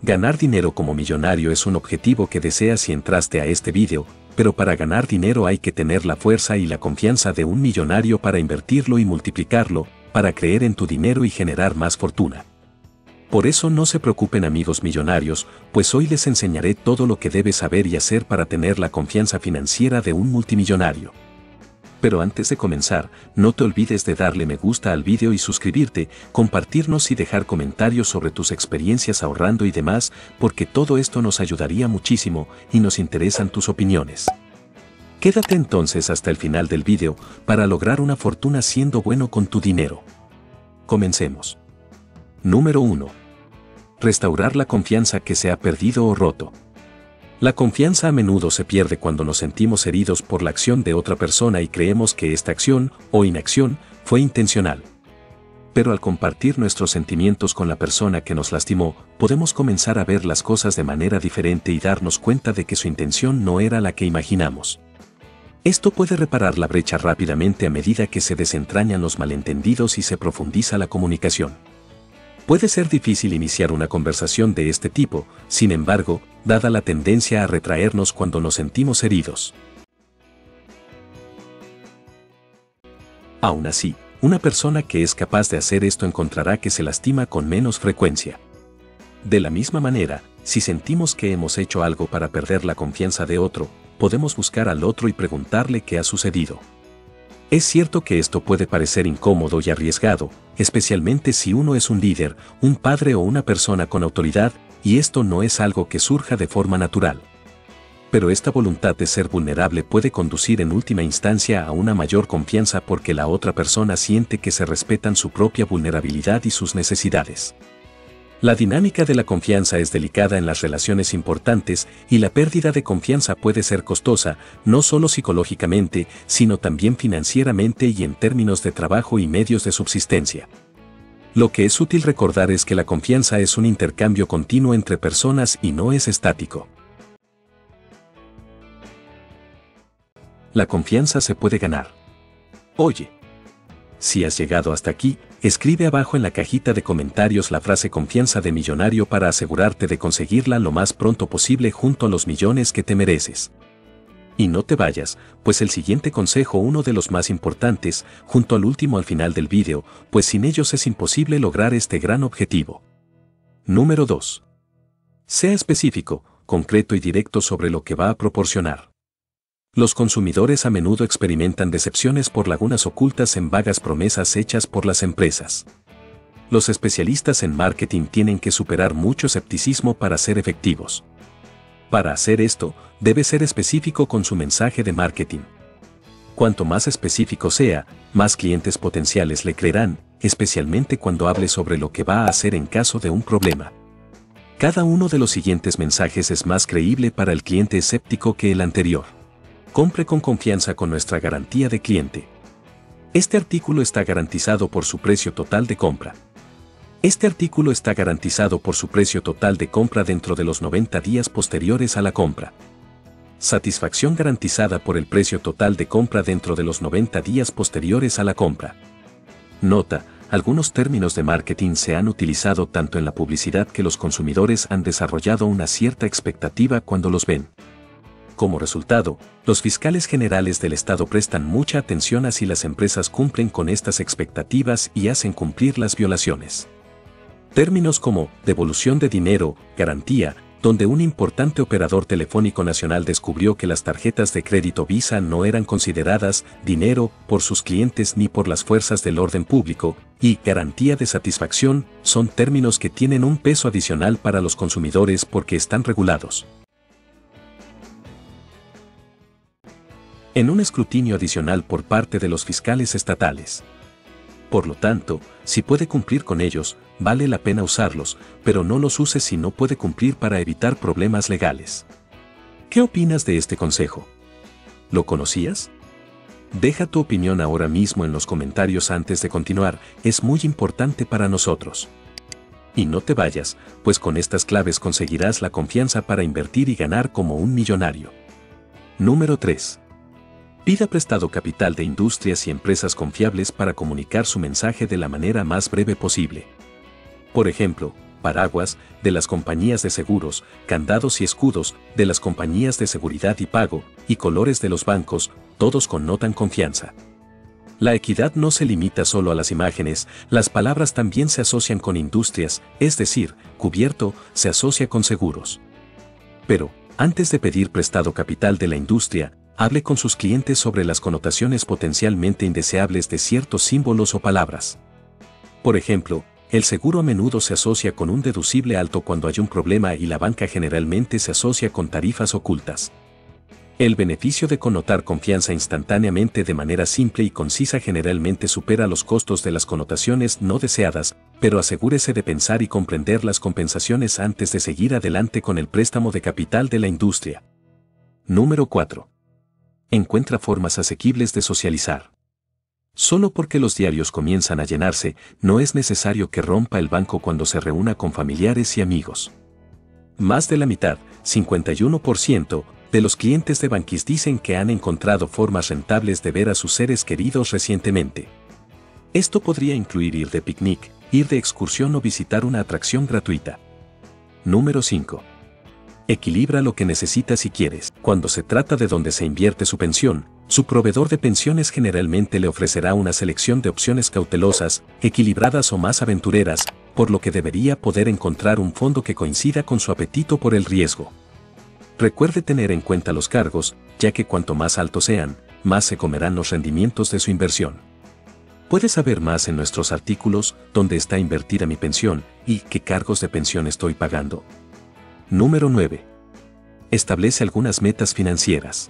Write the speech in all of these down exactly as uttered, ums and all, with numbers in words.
Ganar dinero como millonario es un objetivo que deseas si entraste a este vídeo, pero para ganar dinero hay que tener la fuerza y la confianza de un millonario para invertirlo y multiplicarlo, para creer en tu dinero y generar más fortuna. Por eso no se preocupen amigos millonarios, pues hoy les enseñaré todo lo que debes saber y hacer para tener la confianza financiera de un multimillonario. Pero antes de comenzar, no te olvides de darle me gusta al vídeo y suscribirte, compartirnos y dejar comentarios sobre tus experiencias ahorrando y demás, porque todo esto nos ayudaría muchísimo y nos interesan tus opiniones. Quédate entonces hasta el final del vídeo para lograr una fortuna siendo bueno con tu dinero. Comencemos. Número uno. Restaurar la confianza que se ha perdido o roto. La confianza a menudo se pierde cuando nos sentimos heridos por la acción de otra persona y creemos que esta acción, o inacción, fue intencional. Pero al compartir nuestros sentimientos con la persona que nos lastimó, podemos comenzar a ver las cosas de manera diferente y darnos cuenta de que su intención no era la que imaginamos. Esto puede reparar la brecha rápidamente a medida que se desentrañan los malentendidos y se profundiza la comunicación. Puede ser difícil iniciar una conversación de este tipo, sin embargo, dada la tendencia a retraernos cuando nos sentimos heridos. Aún así, una persona que es capaz de hacer esto encontrará que se lastima con menos frecuencia. De la misma manera, si sentimos que hemos hecho algo para perder la confianza de otro, podemos buscar al otro y preguntarle qué ha sucedido. Es cierto que esto puede parecer incómodo y arriesgado, especialmente si uno es un líder, un padre o una persona con autoridad, y esto no es algo que surja de forma natural. Pero esta voluntad de ser vulnerable puede conducir en última instancia a una mayor confianza porque la otra persona siente que se respetan su propia vulnerabilidad y sus necesidades. La dinámica de la confianza es delicada en las relaciones importantes y la pérdida de confianza puede ser costosa, no solo psicológicamente, sino también financieramente y en términos de trabajo y medios de subsistencia. Lo que es útil recordar es que la confianza es un intercambio continuo entre personas y no es estático. La confianza se puede ganar. Oye, si has llegado hasta aquí, escribe abajo en la cajita de comentarios la frase confianza de millonario para asegurarte de conseguirla lo más pronto posible junto a los millones que te mereces. Y no te vayas, pues el siguiente consejo uno de los más importantes, junto al último al final del vídeo, pues sin ellos es imposible lograr este gran objetivo. Número dos. Sea específico, concreto y directo sobre lo que va a proporcionar. Los consumidores a menudo experimentan decepciones por lagunas ocultas en vagas promesas hechas por las empresas. Los especialistas en marketing tienen que superar mucho escepticismo para ser efectivos. Para hacer esto, debe ser específico con su mensaje de marketing. Cuanto más específico sea, más clientes potenciales le creerán, especialmente cuando hable sobre lo que va a hacer en caso de un problema. Cada uno de los siguientes mensajes es más creíble para el cliente escéptico que el anterior. Compre con confianza con nuestra garantía de cliente. Este artículo está garantizado por su precio total de compra. Este artículo está garantizado por su precio total de compra dentro de los noventa días posteriores a la compra. Satisfacción garantizada por el precio total de compra dentro de los noventa días posteriores a la compra. Nota: algunos términos de marketing se han utilizado tanto en la publicidad que los consumidores han desarrollado una cierta expectativa cuando los ven. Como resultado, los fiscales generales del Estado prestan mucha atención a si las empresas cumplen con estas expectativas y hacen cumplir las violaciones. Términos como devolución de dinero, garantía, donde un importante operador telefónico nacional descubrió que las tarjetas de crédito Visa no eran consideradas dinero por sus clientes ni por las fuerzas del orden público, y garantía de satisfacción, son términos que tienen un peso adicional para los consumidores porque están regulados en un escrutinio adicional por parte de los fiscales estatales. Por lo tanto, si puede cumplir con ellos, vale la pena usarlos, pero no los use si no puede cumplir para evitar problemas legales. ¿Qué opinas de este consejo? ¿Lo conocías? Deja tu opinión ahora mismo en los comentarios antes de continuar, es muy importante para nosotros. Y no te vayas, pues con estas claves conseguirás la confianza para invertir y ganar como un millonario. Número tres. Pida prestado capital de industrias y empresas confiables para comunicar su mensaje de la manera más breve posible. Por ejemplo, paraguas, de las compañías de seguros, candados y escudos, de las compañías de seguridad y pago, y colores de los bancos, todos connotan confianza. La equidad no se limita solo a las imágenes, las palabras también se asocian con industrias, es decir, cubierto se asocia con seguros. Pero, antes de pedir prestado capital de la industria, hable con sus clientes sobre las connotaciones potencialmente indeseables de ciertos símbolos o palabras. Por ejemplo, el seguro a menudo se asocia con un deducible alto cuando hay un problema y la banca generalmente se asocia con tarifas ocultas. El beneficio de connotar confianza instantáneamente de manera simple y concisa generalmente supera los costos de las connotaciones no deseadas, pero asegúrese de pensar y comprender las compensaciones antes de seguir adelante con el préstamo de capital de la industria. Número cuatro. Encuentra formas asequibles de socializar. Solo porque los diarios comienzan a llenarse, no es necesario que rompa el banco cuando se reúna con familiares y amigos. Más de la mitad, cincuenta y uno por ciento, de los clientes de Banquis dicen que han encontrado formas rentables de ver a sus seres queridos recientemente. Esto podría incluir ir de picnic, ir de excursión o visitar una atracción gratuita. Número cinco. Equilibra lo que necesitas y quieres. Cuando se trata de dónde se invierte su pensión, su proveedor de pensiones generalmente le ofrecerá una selección de opciones cautelosas, equilibradas o más aventureras, por lo que debería poder encontrar un fondo que coincida con su apetito por el riesgo. Recuerde tener en cuenta los cargos, ya que cuanto más altos sean, más se comerán los rendimientos de su inversión. Puede saber más en nuestros artículos dónde está invertida mi pensión y qué cargos de pensión estoy pagando. Número nueve. Establece algunas metas financieras.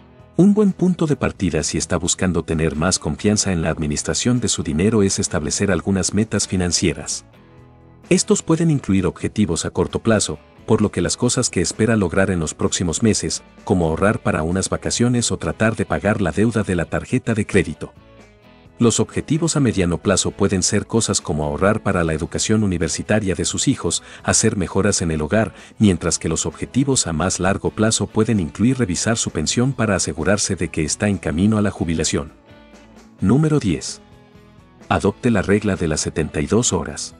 Un buen punto de partida si está buscando tener más confianza en la administración de su dinero es establecer algunas metas financieras. Estos pueden incluir objetivos a corto plazo, por lo que las cosas que espera lograr en los próximos meses, como ahorrar para unas vacaciones o tratar de pagar la deuda de la tarjeta de crédito. Los objetivos a mediano plazo pueden ser cosas como ahorrar para la educación universitaria de sus hijos, hacer mejoras en el hogar, mientras que los objetivos a más largo plazo pueden incluir revisar su pensión para asegurarse de que está en camino a la jubilación. Número diez. Adopte la regla de las setenta y dos horas.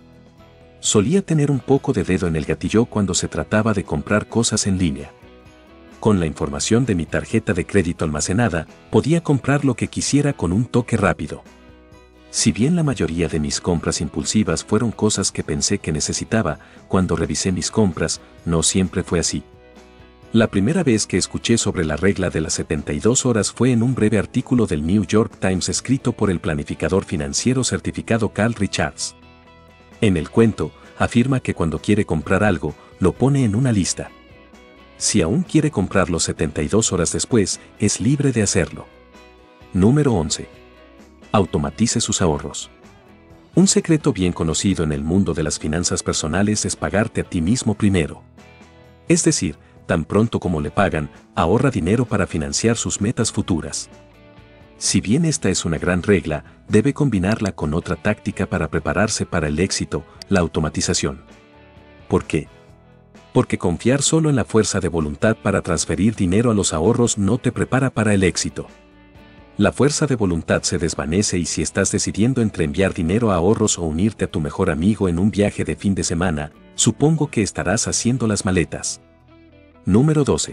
Solía tener un poco de dedo en el gatillo cuando se trataba de comprar cosas en línea. Con la información de mi tarjeta de crédito almacenada, podía comprar lo que quisiera con un toque rápido. Si bien la mayoría de mis compras impulsivas fueron cosas que pensé que necesitaba, cuando revisé mis compras, no siempre fue así. La primera vez que escuché sobre la regla de las setenta y dos horas fue en un breve artículo del New York Times escrito por el planificador financiero certificado Carl Richards. En el cuento, afirma que cuando quiere comprar algo, lo pone en una lista. Si aún quiere comprarlo setenta y dos horas después, es libre de hacerlo. Número once. Automatice sus ahorros. Un secreto bien conocido en el mundo de las finanzas personales es pagarte a ti mismo primero. Es decir, tan pronto como le pagan, ahorra dinero para financiar sus metas futuras. Si bien esta es una gran regla, debe combinarla con otra táctica para prepararse para el éxito, la automatización. ¿Por qué? Porque confiar solo en la fuerza de voluntad para transferir dinero a los ahorros no te prepara para el éxito. La fuerza de voluntad se desvanece y si estás decidiendo entre enviar dinero a ahorros o unirte a tu mejor amigo en un viaje de fin de semana, supongo que estarás haciendo las maletas. Número doce.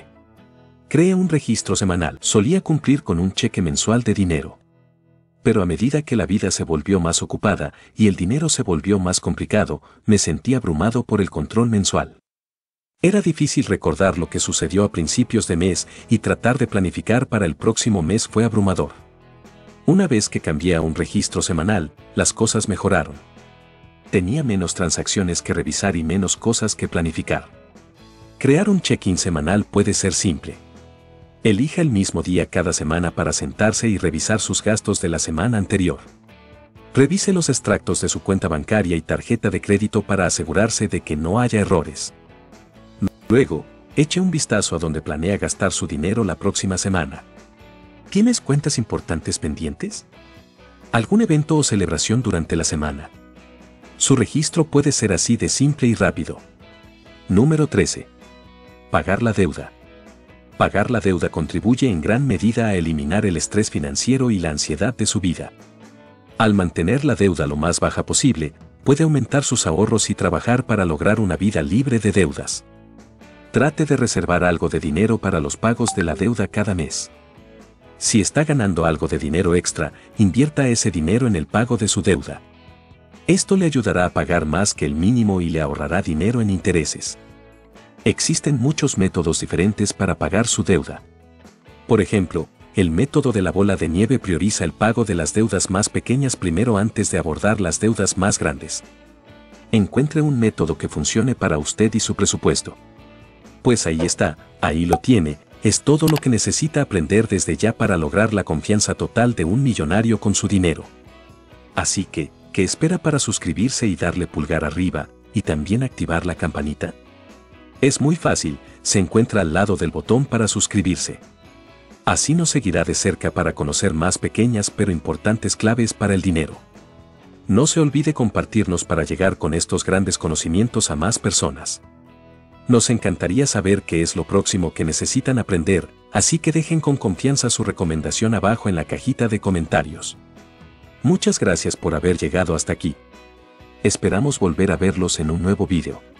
Crea un registro semanal. Solía cumplir con un cheque mensual de dinero. Pero a medida que la vida se volvió más ocupada y el dinero se volvió más complicado, me sentí abrumado por el control mensual. Era difícil recordar lo que sucedió a principios de mes y tratar de planificar para el próximo mes fue abrumador. Una vez que cambié a un registro semanal, las cosas mejoraron. Tenía menos transacciones que revisar y menos cosas que planificar. Crear un check-in semanal puede ser simple. Elija el mismo día cada semana para sentarse y revisar sus gastos de la semana anterior. Revise los extractos de su cuenta bancaria y tarjeta de crédito para asegurarse de que no haya errores. Luego, eche un vistazo a dónde planea gastar su dinero la próxima semana. ¿Tienes cuentas importantes pendientes? ¿Algún evento o celebración durante la semana? Su registro puede ser así de simple y rápido. Número trece. Pagar la deuda. Pagar la deuda contribuye en gran medida a eliminar el estrés financiero y la ansiedad de su vida. Al mantener la deuda lo más baja posible, puede aumentar sus ahorros y trabajar para lograr una vida libre de deudas. Trate de reservar algo de dinero para los pagos de la deuda cada mes. Si está ganando algo de dinero extra, invierta ese dinero en el pago de su deuda. Esto le ayudará a pagar más que el mínimo y le ahorrará dinero en intereses. Existen muchos métodos diferentes para pagar su deuda. Por ejemplo, el método de la bola de nieve prioriza el pago de las deudas más pequeñas primero antes de abordar las deudas más grandes. Encuentre un método que funcione para usted y su presupuesto. Pues ahí está, ahí lo tiene, es todo lo que necesita aprender desde ya para lograr la confianza total de un millonario con su dinero. Así que, ¿qué espera para suscribirse y darle pulgar arriba, y también activar la campanita? Es muy fácil, se encuentra al lado del botón para suscribirse. Así nos seguirá de cerca para conocer más pequeñas pero importantes claves para el dinero. No se olvide compartirnos para llegar con estos grandes conocimientos a más personas. Nos encantaría saber qué es lo próximo que necesitan aprender, así que dejen con confianza su recomendación abajo en la cajita de comentarios. Muchas gracias por haber llegado hasta aquí. Esperamos volver a verlos en un nuevo video.